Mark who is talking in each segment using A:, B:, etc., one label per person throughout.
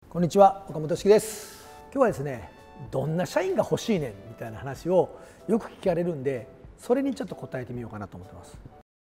A: こんにちは、岡本茂です。今日はですね、どんな社員が欲しいねんみたいな話をよく聞かれるんで、それにちょっと答えてみようかなと思ってます。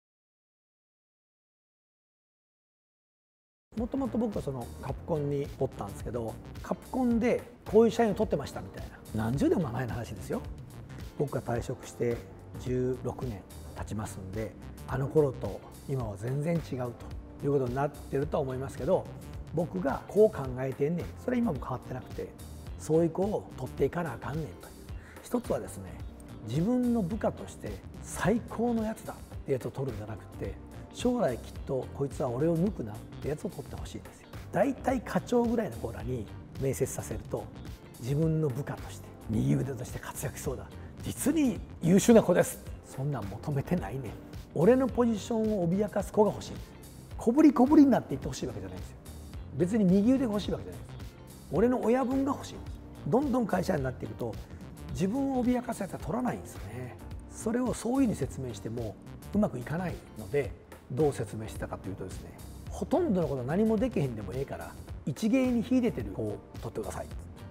A: もともと僕はそのカプコンにおったんですけど、カプコンでこういう社員を取ってましたみたいな、何十年も前の話ですよ。僕が退職して16年経ちますんで、あの頃と今は全然違うということになってるとは思いますけど、僕がこう考えてんねん、それは今も変わってなくて、そういう子を取っていかなあかんねんという。一つはですね、自分の部下として最高のやつだってやつを取るんじゃなくて、将来きっとこいつは俺を抜くなってやつを取ってほしいんですよ。だいたい課長ぐらいの子らに面接させると、自分の部下として右腕として活躍しそうだ、実に優秀な子です、そんなん求めてないねん、俺のポジションを脅かす子が欲しいんです。小ぶり小ぶりになっていってほしいわけじゃないんですよ。別に右腕が欲しいわけじゃないです。俺の親分が欲しいんです。どんどん会社になっていくと自分を脅かすやつは取らないんですね。それをそういうふうに説明してもうまくいかないので、どう説明してたかというとですね、ほとんどのことは何もできへんでもええから一芸に秀でてる子を取ってください。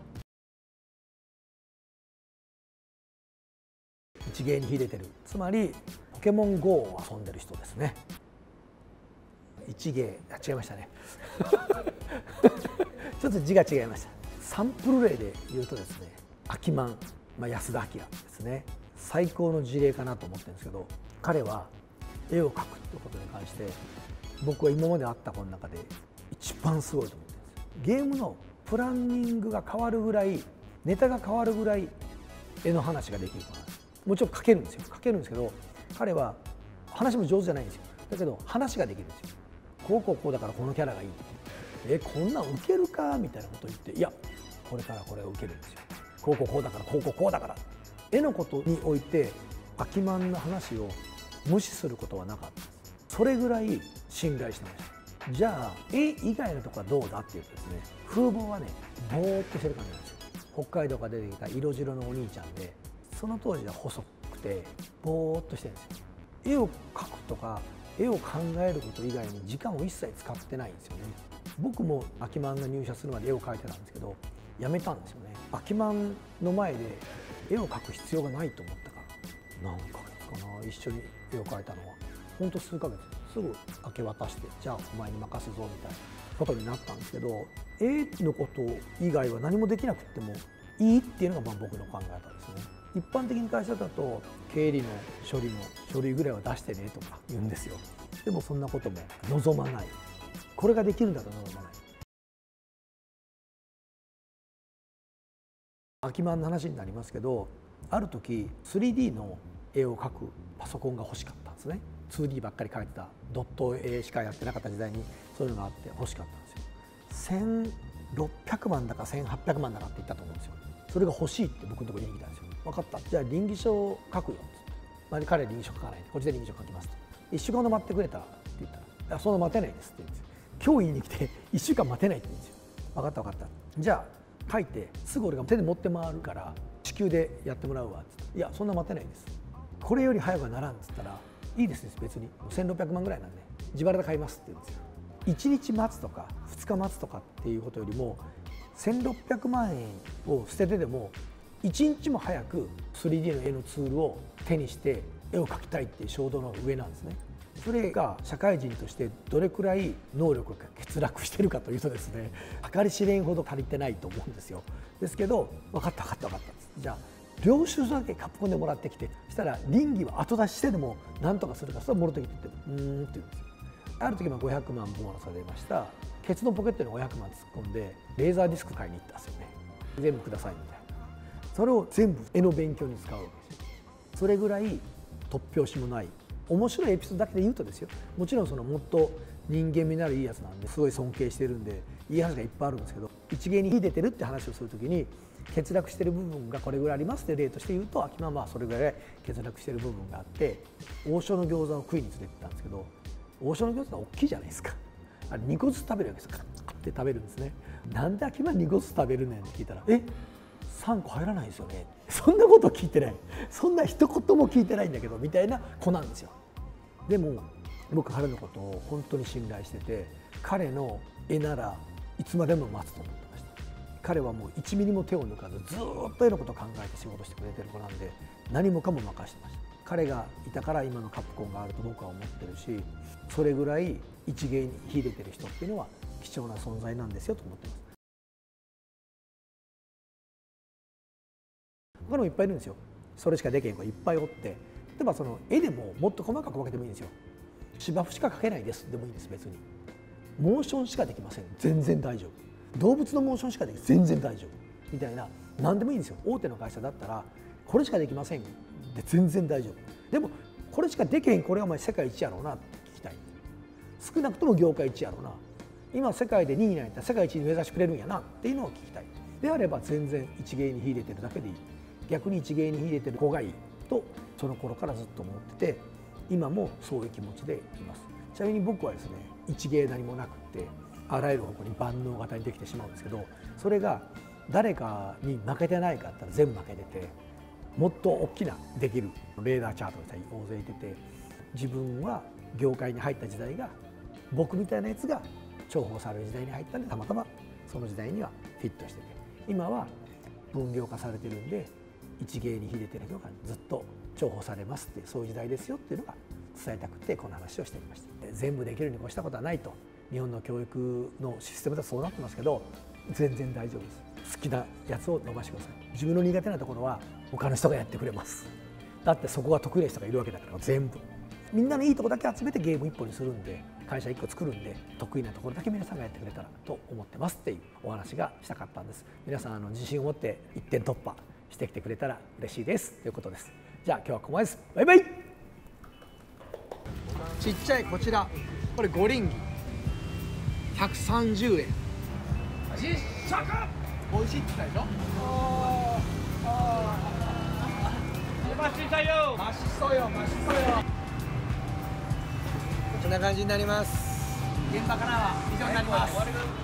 A: 一芸に秀でてる、つまりポケモン GO を遊んでる人ですね。一芸、違いましたねちょっと字が違いました。サンプル例で言うとですね、アキマン、安田明ですね、最高の事例かなと思ってるんですけど、彼は絵を描くということに関して僕は今まで会った子の中で一番すごいと思ってるんです。ゲームのプランニングが変わるぐらい、ネタが変わるぐらい絵の話ができる子なんです。もちろん描けるんですよ、描けるんですけど、彼は話も上手じゃないんですよ。だけど話ができるんですよ。こうだからこのキャラがいい、こんなん受けるかみたいなことを言って、いやこれからこれを受けるんですよ、こうだからこうだから。絵のことにおいてアキマンの話を無視することはなかったです。それぐらい信頼してました。じゃあ絵以外のところはどうだっていうとですね、風貌はねぼーっとしてる感じなんですよ。北海道から出てきた色白のお兄ちゃんで、その当時は細くてぼーっとしてるんですよ。絵を描くとか絵を考えること以外に時間を一切使ってないんですよね。僕もアキマンが入社するまで絵を描いてたんですけど、やめたんですよね。アキマンの前で絵を描く必要がないと思ったから。何ヶ月かな、一緒に絵を描いたのはほんと数ヶ月、すぐ明け渡して、じゃあお前に任すぞみたいなことになったんですけど、絵のこと以外は何もできなくてもいいっていうのが僕の考え方ですね。一般的に会社だと経理の処理の書類ぐらいは出してねとか言うんですよ。でもそんなことも望まない。これができるんだと望まない。アキマンの話になりますけど、ある時 3D の絵を描くパソコンが欲しかったんですね。2D ばっかり描いてた、ドット絵しかやってなかった時代にそういうのがあって欲しかったんですよ。1600万だか1800万だかって言ったと思うんですよ。それが欲しいって僕のところに言いに来たんですよ。分かった、じゃあ倫理書を書くよっつって、彼は倫理書書かないんでこっちで倫理書書きますと。1週間ほど待ってくれたって言ったら、そんな待てないですって言うんですよ。今日言いに来て1週間待てないって言うんですよ。分かった分かった、じゃあ書いてすぐ俺が手で持って回るから支給でやってもらうわっつって、いやそんな待てないです、これより早くはならんっつったら、いいですね別に1600万ぐらいなんで自腹で買いますって言うんですよ。1日待つとか2日待つとかっていうことよりも、1600万円を捨ててでも1日も早く 3D の絵のツールを手にして絵を描きたいっていう衝動の上なんですね。それが社会人としてどれくらい能力が欠落しているかというとですね、計り知れんほど足りてないと思うんですよ。ですけど分かったじゃあ領収書だけカプコンでもらってきて、そしたら倫理は後出ししてでも何とかするから、それはもろときって言ってって言うんですよ。ある時500万ボーナスが出ました。ケツのポケットに500万突っ込んでレーザーディスク買いに行ったんですよね。全部くださいみたいな。それを全部絵の勉強に使うわけですよ。それぐらい突拍子もない面白いエピソードだけで言うとですよ、もちろんそのもっと人間味のあるいいやつなんですごい尊敬してるんでいい話がいっぱいあるんですけど、一芸に秀でてるって話をするときに欠落してる部分がこれぐらいありますって例として言うと、アキマンはそれぐらい欠落してる部分があって、王将の餃子を食いに連れてったんですけど、王将の餃子は大きいじゃないですか。あれ2個ずつ食べるわけです。カッって食べるんですね。なんでアキマン2個ずつ食べるねんって聞いたら、3個入らないですよね、そんなこと聞いてない、そんな一言も聞いてないんだけどみたいな子なんですよ。でも僕彼のことを本当に信頼してて、彼の絵ならいつまでも待つと思ってました。 彼はもう1ミリも手を抜かずずっと絵のことを考えて仕事してくれてる子なんで、何もかも任せてました。彼がいたから今のカプコンがあると僕は思ってるし、それぐらい一芸に秀でてる人っていうのは貴重な存在なんですよと思ってます。他にもいっぱいいるんですよ。それしかできへん子いっぱいおって、例えばその絵でももっと細かく分けてもいいんですよ。芝生しか描けないですでもいいんです。別にモーションしかできません全然大丈夫。動物のモーションしかでき全然大丈夫みたいな、何でもいいんですよ。大手の会社だったらこれしかできませんで全然大丈夫。でもこれしかできへん、これはお前世界一やろうなって聞きたい。少なくとも業界一やろうな、今世界で2位になったら世界一に目指してくれるんやなっていうのを聞きたい。であれば全然一芸に秀でてるだけでいい。逆に一芸に秀でてる子がいいとその頃からずっと思ってて、今もそういう気持ちでいます。ちなみに僕はですね、一芸何もなくってあらゆる方向に万能型にできてしまうんですけど、それが誰かに負けてないかって言ったら全部負けてて、もっと大きなできるレーダーチャートの人が大勢いてて、自分は業界に入った時代が僕みたいなやつが重宝される時代に入ったんで、たまたまその時代にはフィットしてて、今は分業化されてるんで一芸に秀でてる人がずっと重宝されますっていう、そういう時代ですよっていうのが伝えたくてこの話をしてみました。全部できるに越したことはないと、日本の教育のシステムではそうなってますけど、全然大丈夫です。好きなやつを伸ばしてください。自分の苦手なところは他の人がやってくれます。だってそこが得意な人がいるわけだから、全部みんなのいいところだけ集めてゲーム1本にするんで、会社1個作るんで、得意なところだけ皆さんがやってくれたらと思ってますっていうお話がしたかったんです。皆さん自信を持って一点突破してきてくれたら嬉しいですということです。じゃあ今日はここまでです。バイバイ。ちっちゃいこちら、これ五輪儀130円。実食美味しいって言ったでしょ。マシそうよマシそうよ。こんな感じになります。現場からは以上になります。